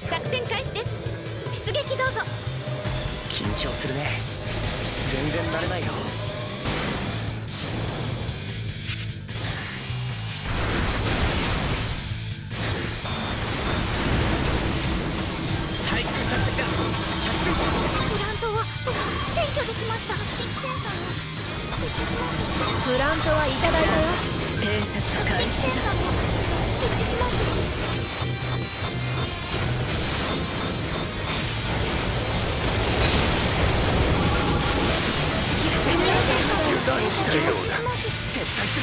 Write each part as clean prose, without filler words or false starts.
作戦開始です。出撃どうぞ。 緊張するね。全然慣れないよ。対空作戦だ。射出。 プラントは占拠できました。センサーを設置します。プラントはいただいたよ。偵察開始だ。設置します。 油断したようだ。撤退する。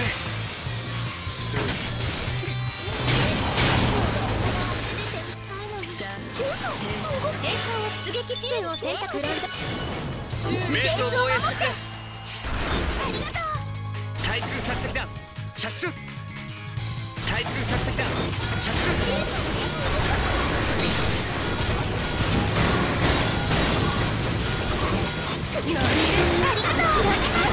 抵抗出撃地点を選択する。 メイスを防衛する。 ありがとう。 対空作戦だ。射出。対空作戦だ。射出。 ありがとう。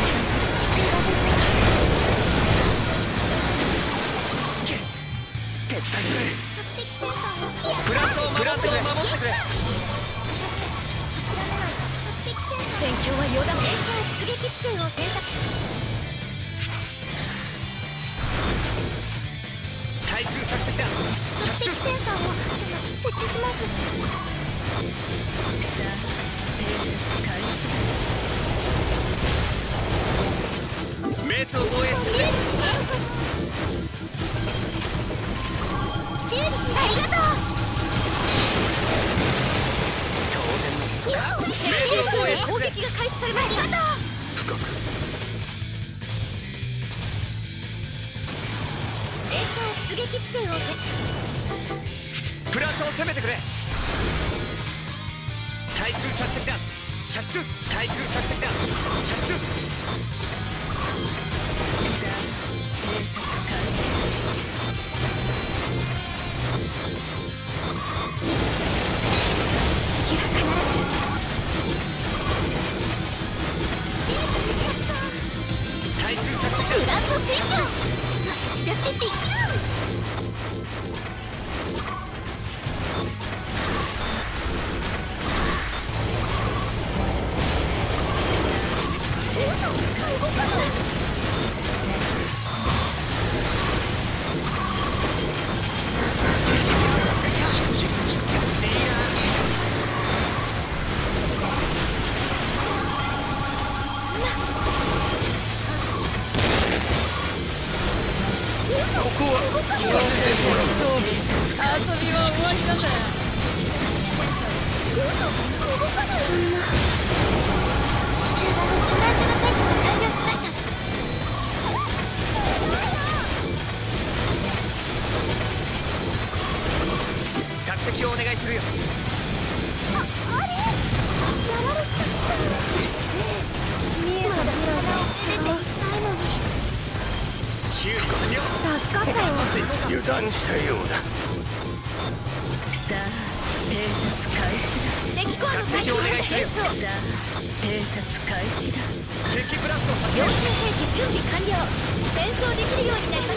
撤退する。プラントを守ってくれ。 戦況は予断。出撃地点を選択。 対空作戦だ。 測定センサーを設置します。 メイスを防衛する。 シールありがとう。シールで攻撃が開始されました。ありがとう。 深く。 衛星出撃地点を設置。 プラントを攻めてくれ。対空作戦だ。射出。対空作戦だ。射出。 次は必ず。 対空作戦だ。 プラント占拠。私だってできる。索敵をお願いするよ。あれやられちゃった。見えたら出ていきたいのに。 修理完了。 助かったよ。 油断したようだ。 さあ、偵察開始だ。 敵コアの対空検証。 さあ、偵察開始だ。 敵ブラスト発陽見。 性兵器準備完了。戦争できるようになりました。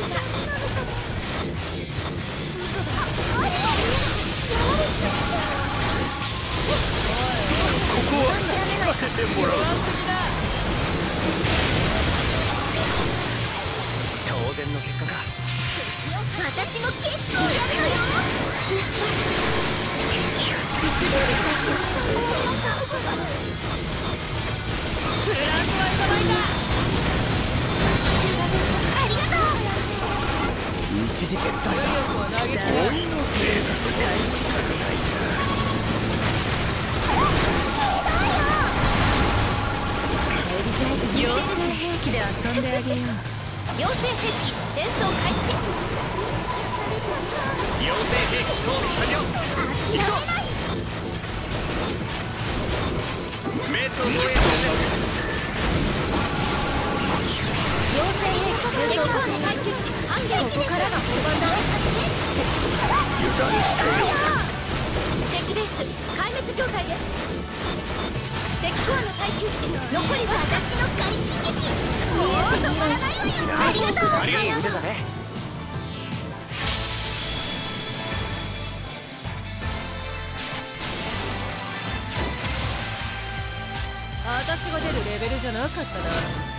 あれやられちゃった。 ここは行かせてもらうぞ。当然の結果か。 私も結構やるのよ。プラントはいただいた。ありがとう。 一時撤退だ。老いの生活をしたくないな。 妖精兵器で遊んであげよう。 妖精兵器転送開始。 妖精兵器装備完了。行くぞ。メイスを防衛する。 妖精兵器転送国の耐久値半減。ここからが本番だ。 油断したよ。 敵ベース壊滅状態です。敵コアの耐久値残りは私の快進撃。もう止まらないわよ。ありがとう。 いい腕だね。 が出るレベルじゃなかったな。